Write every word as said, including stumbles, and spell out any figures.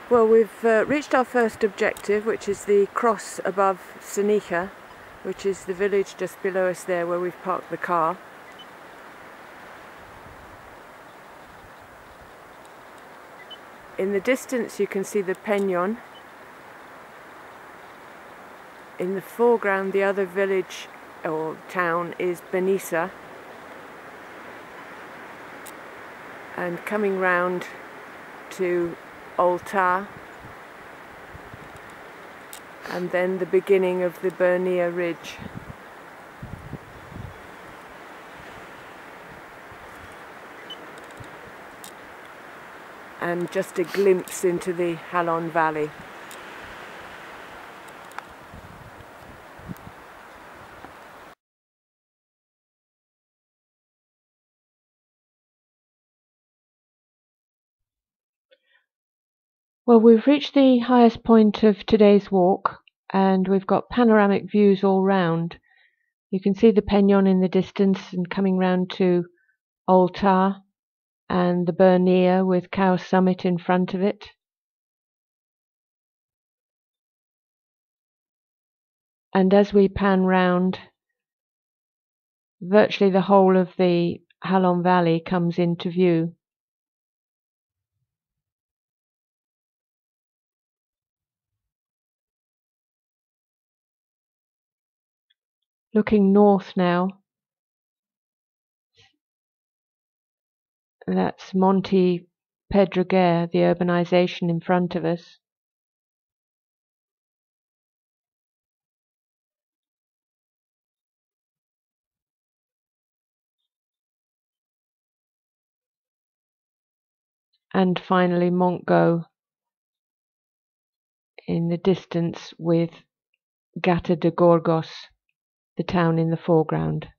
Well, we've uh, reached our first objective, which is the cross above Senija, which is the village just below us there where we've parked the car. In the distance you can see the Peñón. In the foreground the other village or town is Benissa. And coming round to Altar, and then the beginning of the Bernia Ridge. And just a glimpse into the Halon Valley. Well, we've reached the highest point of today's walk, and we've got panoramic views all round. You can see the Peñón in the distance and coming round to Altar, and the Bernia with Cow Summit in front of it. And as we pan round, virtually the whole of the Halon Valley comes into view. Looking north now, that's Monte Pedreguer, the urbanization in front of us. And finally Montgo in the distance with Gata de Gorgos, the town in the foreground.